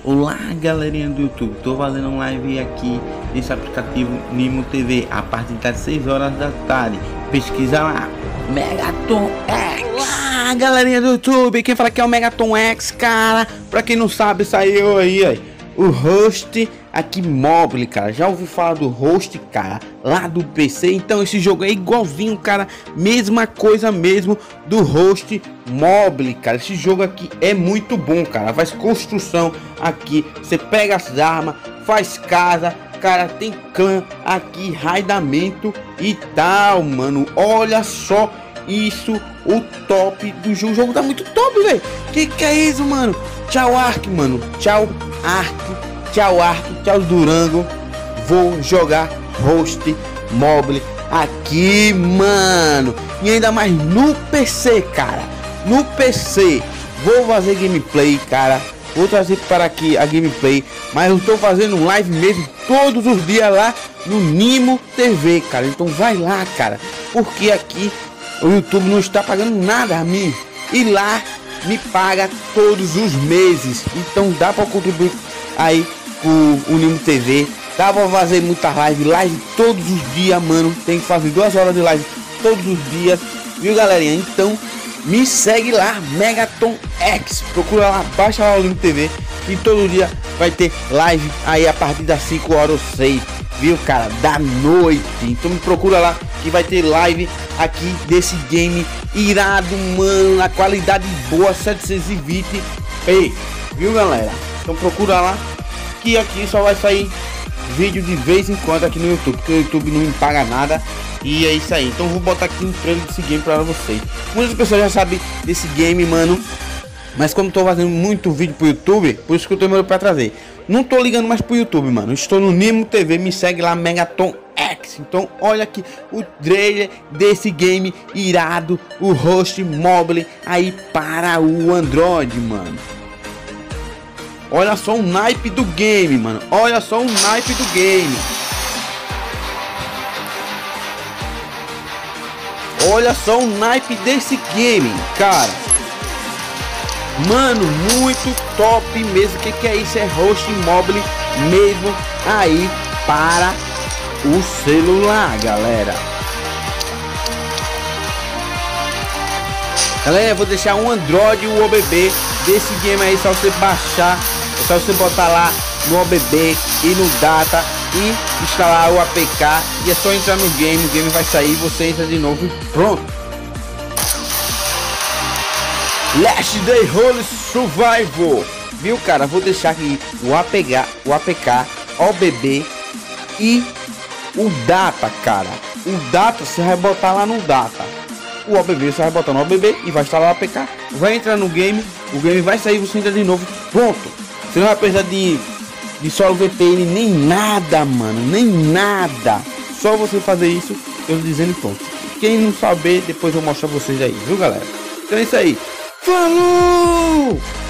Olá galerinha do YouTube, tô fazendo um live aqui nesse aplicativo Nimo TV a partir das 6 horas da tarde. Pesquisa lá, Megaton X. Olá galerinha do YouTube, quem fala aqui é o Megaton X, cara. Pra quem não sabe, saiu aí o host aqui mobile, cara. Já ouvi falar do host, cara, lá do PC. Então esse jogo é igualzinho, cara, mesma coisa mesmo do host mobile, cara. Esse jogo aqui é muito bom, cara. Faz construção aqui, você pega as armas, faz casa, cara, tem clã aqui, raidamento e tal, mano. Olha só isso, o top do jogo. O jogo tá muito top, velho. Que é isso, mano? Tchau Ark, mano. Tchau Ark. Tchau Ark, tchau Durango. Vou jogar host mobile aqui, mano. E ainda mais no PC, cara. No PC. Vou fazer gameplay, cara. Vou trazer para aqui a gameplay. Mas eu tô fazendo live mesmo todos os dias lá no Nimo TV, cara. Então vai lá, cara. Porque aqui o YouTube não está pagando nada a mim. E lá me paga todos os meses. Então dá para contribuir aí o Nimo TV, dá pra fazer muita live todos os dias, mano. Tem que fazer 2 horas de live todos os dias, viu galerinha? Então me segue lá, Megaton X, procura lá, baixa lá o Nimo TV e todo dia vai ter live aí a partir das 5 horas ou 6, viu cara, da noite. Então me procura lá que vai ter live aqui desse game irado, mano, na qualidade boa, 720p, viu galera? Então procura lá que aqui só vai sair vídeo de vez em quando aqui no YouTube, porque o YouTube não me paga nada. E é isso aí. Então vou botar aqui um trailer desse game para vocês. Muitas pessoas já sabem desse game, mano, mas como tô fazendo muito vídeo pro YouTube, por isso que eu tô demorando para trazer. Não tô ligando mais pro YouTube, mano. Estou no Nimo TV, me segue lá, Megaton X. Então olha aqui o trailer desse game irado, o host mobile aí para o Android, mano. Olha só o naipe do game, mano. Olha só o naipe do game. Olha só o naipe desse game, cara. Mano, muito top mesmo. Que é isso? É host mobile mesmo aí para o celular, galera. Galera, eu vou deixar um Android e o OBB desse game aí, só você baixar, é só você botar lá no OBB e no Data e instalar o APK e é só entrar no game, o game vai sair, você entra de novo e pronto. Last Day Hole Survival, viu cara? Vou deixar aqui o APK, OBB e o Data, cara. O Data você vai botar lá no Data. O OBB você vai botar no OBB e vai instalar o APK, vai entrar no game, o game vai sair, você entra de novo, pronto. Você não vai precisar de solo VPN nem nada, mano, nem nada. Só você fazer isso, eu dizendo pronto. Quem não saber, depois eu mostro a vocês aí, viu galera? Então é isso aí. Falou!